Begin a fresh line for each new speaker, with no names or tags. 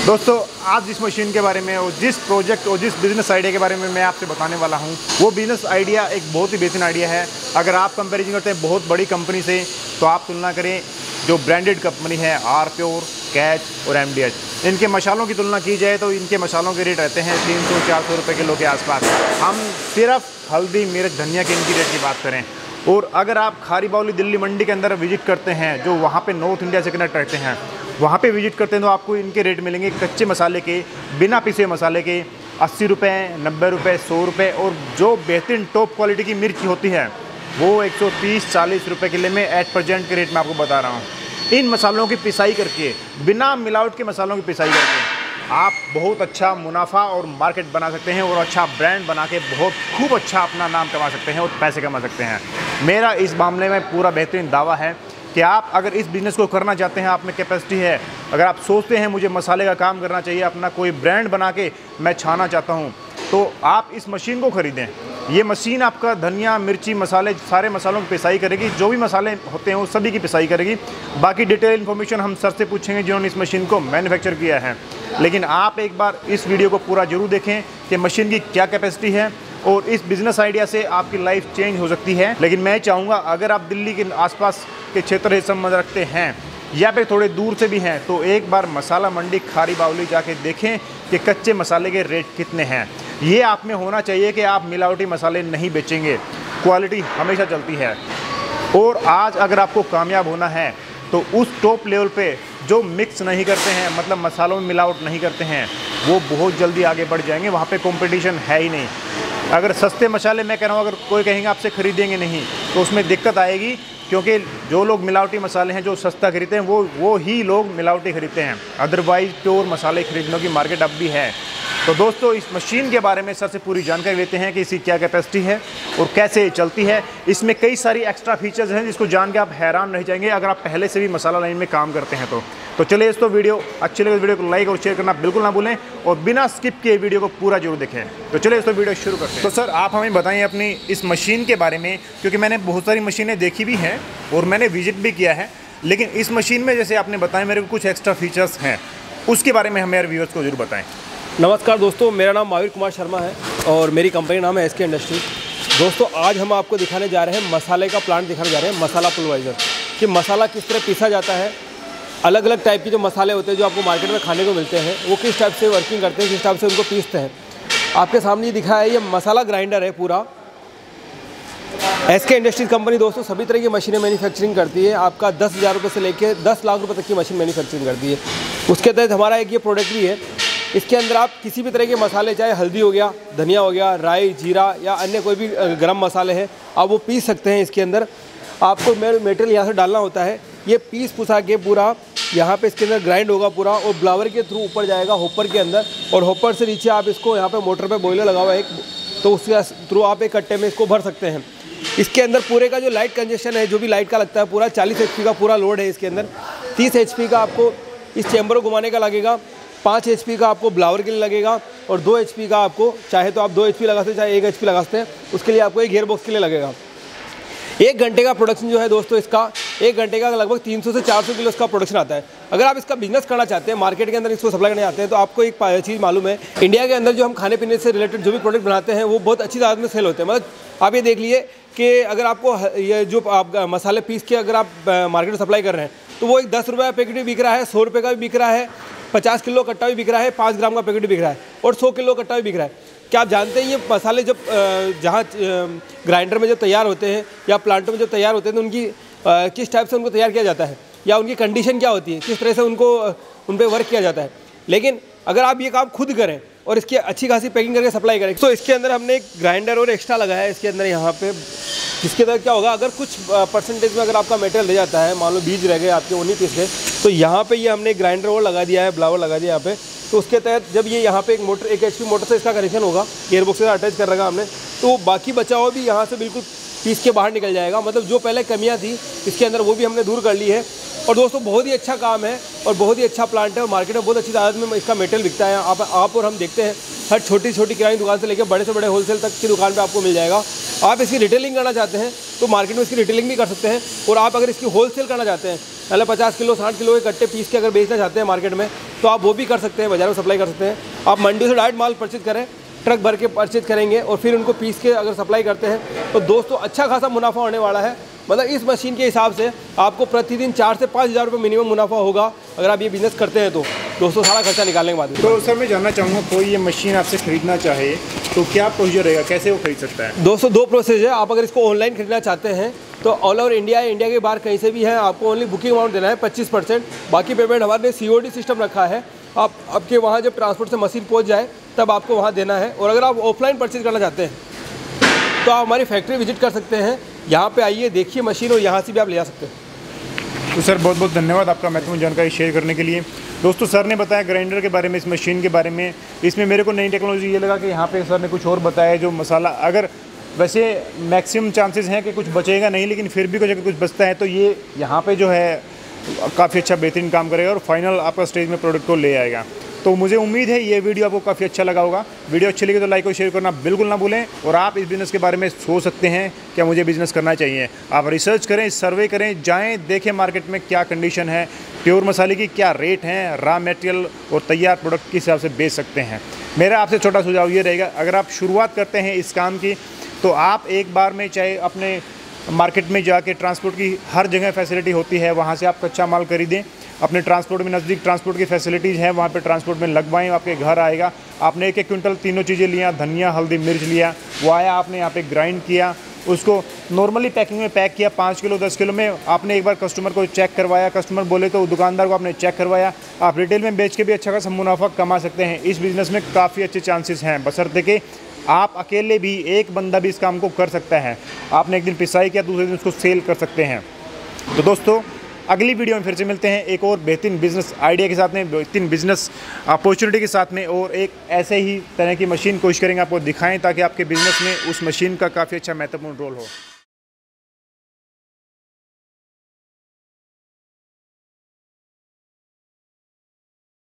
दोस्तों आज जिस मशीन के बारे में और जिस प्रोजेक्ट और जिस बिज़नेस आइडिया के बारे में मैं आपसे बताने वाला हूं, वो बिज़नेस आइडिया एक बहुत ही बेहतरीन आइडिया है। अगर आप कंपैरिजन करते हैं बहुत बड़ी कंपनी से, तो आप तुलना करें जो ब्रांडेड कंपनी है आर प्योर, कैच और MDH। इनके मसालों की तुलना की जाए तो इनके मसालों के रेट रहते हैं 300-400 रुपये किलो के आसपास। हम सिर्फ हल्दी, मिर्च, धनिया के इनकी रेट की बात करें। और अगर आप खारी बावली दिल्ली मंडी के अंदर विजिट करते हैं, जो वहाँ पे नॉर्थ इंडिया से कनेक्ट रहते हैं, वहाँ पे विजिट करते हैं तो आपको इनके रेट मिलेंगे कच्चे मसाले के, बिना पिसे मसाले के 80 रुपये, 90 रुपये, 100 रुपये। और जो बेहतरीन टॉप क्वालिटी की मिर्च होती है वो 130-40 रुपये किलो में एट प्रेजेंट के रेट में आपको बता रहा हूँ। इन मसालों की पिसाई करके, बिना मिलावट के मसालों की पिसाई करके आप बहुत अच्छा मुनाफा और मार्केट बना सकते हैं और अच्छा ब्रांड बना के बहुत खूब अच्छा अपना नाम कमा सकते हैं और पैसे कमा सकते हैं। मेरा इस मामले में पूरा बेहतरीन दावा है कि आप अगर इस बिज़नेस को करना चाहते हैं, आप में कैपेसिटी है, अगर आप सोचते हैं मुझे मसाले का काम करना चाहिए, अपना कोई ब्रांड बना के मैं छाना चाहता हूँ, तो आप इस मशीन को ख़रीदें। ये मशीन आपका धनिया, मिर्ची, मसाले, सारे मसालों की पिसाई करेगी। जो भी मसाले होते हैं वो सभी की पिसाई करेगी। बाकी डिटेल इन्फॉर्मेशन हम सर से पूछेंगे जिन्होंने इस मशीन को मैन्युफैक्चर किया है। लेकिन आप एक बार इस वीडियो को पूरा जरूर देखें कि मशीन की क्या कैपेसिटी है और इस बिज़नेस आइडिया से आपकी लाइफ चेंज हो सकती है। लेकिन मैं चाहूँगा अगर आप दिल्ली के आसपास के क्षेत्र से संबंध रखते हैं या फिर थोड़े दूर से भी हैं, तो एक बार मसाला मंडी खारी बावली जाके देखें कि कच्चे मसाले के रेट कितने हैं। ये आप में होना चाहिए कि आप मिलावटी मसाले नहीं बेचेंगे, क्वालिटी हमेशा चलती है। और आज अगर आपको कामयाब होना है तो उस टॉप लेवल पे जो मिक्स नहीं करते हैं, मतलब मसालों में मिलावट नहीं करते हैं, वो बहुत जल्दी आगे बढ़ जाएंगे। वहाँ पे कंपटीशन है ही नहीं। अगर सस्ते मसाले, मैं कह रहा हूँ, अगर कोई कहेंगे आपसे ख़रीदेंगे नहीं तो उसमें दिक्कत आएगी, क्योंकि जो लोग मिलावटी मसाले हैं, जो सस्ता खरीदते हैं, वो ही लोग मिलावटी खरीदते हैं। अदरवाइज़ प्योर मसाले खरीदने की मार्केट अब भी है। तो दोस्तों इस मशीन के बारे में सर से पूरी जानकारी लेते हैं कि इसकी क्या कैपेसिटी है और कैसे चलती है। इसमें कई सारी एक्स्ट्रा फीचर्स हैं जिसको जान के आप हैरान रह जाएंगे अगर आप पहले से भी मसाला लाइन में काम करते हैं तो चलिए दोस्तों, वीडियो अच्छी लगे तो वीडियो को लाइक और शेयर करना बिल्कुल ना भूलें और बिना स्किप किए वीडियो को पूरा जरूर देखें। तो चलिए दोस्तों वीडियो शुरू करते हैं। तो सर आप हमें बताएं अपनी इस मशीन के बारे में, क्योंकि मैंने बहुत सारी मशीनें देखी भी हैं और मैंने विजिट भी किया है, लेकिन इस मशीन में जैसे आपने बताया मेरे को कुछ एक्स्ट्रा फीचर्स हैं, उसके बारे में हमें व्यूअर्स को जरूर बताएं।
नमस्कार दोस्तों, मेरा नाम महावीर कुमार शर्मा है और मेरी कंपनी नाम है SK इंडस्ट्रीज। दोस्तों आज हम आपको दिखाने जा रहे हैं मसाले का प्लांट दिखाने जा रहे हैं, मसाला पुलवाइज़र, कि मसाला किस तरह पीसा जाता है। अलग अलग टाइप के जो मसाले होते हैं जो आपको मार्केट में खाने को मिलते हैं, वो किस टाइप से वर्किंग करते हैं, किस टाइप से उनको पीसते हैं। आपके सामने ये दिखा है, ये मसाला ग्राइंडर है पूरा। SK इंडस्ट्रीज कंपनी दोस्तों सभी तरह की मशीनें मैन्युफैक्चरिंग करती है। आपका 10,000 रुपये से लेकर 10 लाख रुपये तक की मशीन मैन्युफैक्चरिंग करती है। उसके तहत हमारा एक ये प्रोडक्ट भी है। इसके अंदर आप किसी भी तरह के मसाले, चाहे हल्दी हो गया, धनिया हो गया, राई, जीरा या अन्य कोई भी गरम मसाले हैं, आप वो पीस सकते हैं। इसके अंदर आपको मटेरियल यहाँ से डालना होता है। ये पीस पुसा के पूरा यहाँ पे इसके अंदर ग्राइंड होगा पूरा और ब्लावर के थ्रू ऊपर जाएगा हॉपर के अंदर, और हॉपर से नीचे आप इसको यहाँ पे मोटर पे बॉयलर लगा हुआ है एक, तो उसके थ्रू आप एक कट्टे में इसको भर सकते हैं। इसके अंदर पूरे का जो लाइट कंजेशन है, जो भी लाइट का लगता है, पूरा 40 HP का पूरा लोड है। इसके अंदर 30 HP का आपको इस चैम्बर को घुमाने का लगेगा, 5 HP का आपको ब्लावर के लिए लगेगा और 2 HP का आपको, चाहे तो आप 2 HP लगा सकते हैं, चाहे 1 HP लगा सकते हैं, उसके लिए आपको एक गियर बॉक्स के लिए लगेगा। 1 घंटे का प्रोडक्शन जो है दोस्तों इसका, 1 घंटे का लगभग 300 से 400 किलो इसका प्रोडक्शन आता है। अगर आप इसका बिजनेस करना चाहते हैं, मार्केट के अंदर इसको सप्लाई करना चाहते हैं, तो आपको एक चीज़ मालूम है, इंडिया के अंदर जो हम खाने पीने से रिलेटेड जो भी प्रोडक्ट बनाते हैं वो बहुत अच्छी तादाद में सेल होते हैं। मतलब आप ये देख लीजिए कि अगर आपको ये जो आप मसाले पीस के अगर आप मार्केट में सप्लाई कर रहे हैं, तो वो एक 10 रुपये पैकेट भी बिक रहा है, 100 रुपये का भी बिक रहा है, 50 किलो कट्टा भी बिक रहा है, 5 ग्राम का पैकेट भी बिक रहा है और 100 किलो कट्टा भी बिक रहा है। क्या आप जानते हैं ये मसाले जब जहाँ ग्राइंडर में जब तैयार होते हैं या प्लांटों में जब तैयार होते हैं, तो उनकी किस टाइप से उनको तैयार किया जाता है या उनकी कंडीशन क्या होती है, किस तरह से उनको उन पर वर्क किया जाता है। लेकिन अगर आप ये काम खुद करें और इसकी अच्छी खासी पैकिंग करके सप्लाई करें, तो इसके अंदर हमने एक ग्राइंडर और एक्स्ट्रा लगाया है इसके अंदर यहाँ पे, जिसके अंदर क्या होगा, अगर कुछ परसेंटेज में अगर आपका मटेरियल रह जाता है, मान लो बीज रह गए आपके, वो नहीं पीस गए, तो यहाँ पे ये हमने ग्राइंडर और लगा दिया है, ब्लावर लगा दिया यहाँ पे। तो उसके तहत जब ये यहाँ पे एक मोटर, 1 HP मोटर से इसका कनेक्शन होगा, गियरबॉक्स से अटैच कर रखा हमने, तो बाकी बचा हुआ भी यहाँ से बिल्कुल पीस के बाहर निकल जाएगा। मतलब जो पहले कमियाँ थी इसके अंदर वो भी हमने दूर कर ली है। और दोस्तों बहुत ही अच्छा काम है और बहुत ही अच्छा प्लांट है और मार्केट में बहुत अच्छी तादाद में इसका मटेरियल बिकता है। आप और हम देखते हैं हर छोटी छोटी किराने दुकान से लेकर बड़े से बड़े होलसेल तक की दुकान पे आपको मिल जाएगा। आप इसकी रिटेलिंग करना चाहते हैं तो मार्केट में इसकी रिटेलिंग भी कर सकते हैं, और आप अगर इसकी होलसेल करना चाहते हैं पहले 50 किलो 60 किलो के कट्टे पीस के अगर बेचना चाहते हैं मार्केट में, तो आप वो भी कर सकते हैं, बाजार में सप्लाई कर सकते हैं। आप मंडी से डायरेक्ट माल परचेज करें, ट्रक भर के परचेज करेंगे और फिर उनको पीस के अगर सप्लाई करते हैं तो दोस्तों अच्छा खासा मुनाफा होने वाला है। मतलब इस मशीन के हिसाब से आपको प्रतिदिन 4 से 5 हज़ार रुपये मिनिमम मुनाफा होगा अगर आप ये बिज़नेस करते हैं तो दोस्तों, सारा खर्चा निकालने के बाद।
तो सर मैं जानना चाहूँगा, कोई ये मशीन आपसे ख़रीदना चाहे तो क्या प्रोसीजर रहेगा, कैसे वो खरीद सकता है?
दोस्तों 2 प्रोसेस है। आप अगर इसको ऑनलाइन खरीदना चाहते हैं तो ऑल ओवर इंडिया के बाहर कहीं से भी है, आपको ओनली बुकिंग अमाउंट देना है 25%। बाकी पेमेंट हमारे COD सिस्टम रखा है। आप आपके वहाँ जब ट्रांसपोर्ट से मशीन पहुँच जाए तब आपको वहाँ देना है। और अगर आप ऑफलाइन परचेज करना चाहते हैं तो आप हमारी फैक्ट्री विजिट कर सकते हैं, यहाँ पे आइए, देखिए मशीन और यहाँ से भी आप ले जा सकते हैं।
तो सर बहुत बहुत धन्यवाद आपका महत्वपूर्ण जानकारी शेयर करने के लिए। दोस्तों सर ने बताया ग्राइंडर के बारे में, इस मशीन के बारे में। इसमें मेरे को नई टेक्नोलॉजी ये लगा कि यहाँ पे सर ने कुछ और बताया, जो मसाला अगर वैसे मैक्सिमम चांसेस हैं कि कुछ बचेगा नहीं, लेकिन फिर भी कुछ बचता है तो ये यहाँ पे जो है काफ़ी अच्छा बेहतरीन काम करेगा और फाइनल आपका स्टेज में प्रोडक्ट को ले आएगा। तो मुझे उम्मीद है ये वीडियो आपको काफ़ी अच्छा लगा होगा। वीडियो अच्छी लगी तो लाइक और शेयर करना बिल्कुल ना भूलें। और आप इस बिज़नेस के बारे में सोच सकते हैं क्या मुझे बिज़नेस करना चाहिए। आप रिसर्च करें, सर्वे करें, जाएं, देखें मार्केट में क्या कंडीशन है, प्योर मसाले की क्या रेट हैं, रॉ मटेरियल और तैयार प्रोडक्ट किस हिसाब से बेच सकते हैं। मेरा आपसे छोटा सुझाव ये रहेगा, अगर आप शुरुआत करते हैं इस काम की तो आप एक बार में चाहे अपने मार्केट में जाके, ट्रांसपोर्ट की हर जगह फैसिलिटी होती है, वहाँ से आप कच्चा माल खरीदें। अपने ट्रांसपोर्ट में नज़दीक ट्रांसपोर्ट की फैसिलिटीज़ हैं, वहाँ पे ट्रांसपोर्ट में लगवाएं, आपके घर आएगा। आपने 1-1 क्विंटल तीनों चीज़ें लिया, धनिया हल्दी मिर्च लिया, वो आया, आपने यहाँ पे ग्राइंड किया, उसको नॉर्मली पैकिंग में पैक किया 5 किलो 10 किलो में। आपने एक बार कस्टमर को चेक करवाया, कस्टमर बोले तो दुकानदार को आपने चेक करवाया। आप रिटेल में बेच के भी अच्छा खासा मुनाफा कमा सकते हैं। इस बिज़नेस में काफ़ी अच्छे चांसेस हैं, बशर्ते कि आप अकेले भी, एक बंदा भी इस काम को कर सकता है। आपने एक दिन पिसाई किया, दूसरे दिन उसको सेल कर सकते हैं। तो दोस्तों अगली वीडियो में फिर से मिलते हैं एक और बेहतरीन बिज़नेस आइडिया के साथ में, बेहतरीन बिज़नेस अपॉर्चुनिटी के साथ में, और एक ऐसे ही तरह की मशीन कोशिश करेंगे आपको दिखाएं ताकि आपके बिज़नेस में उस मशीन का काफ़ी अच्छा महत्वपूर्ण रोल हो।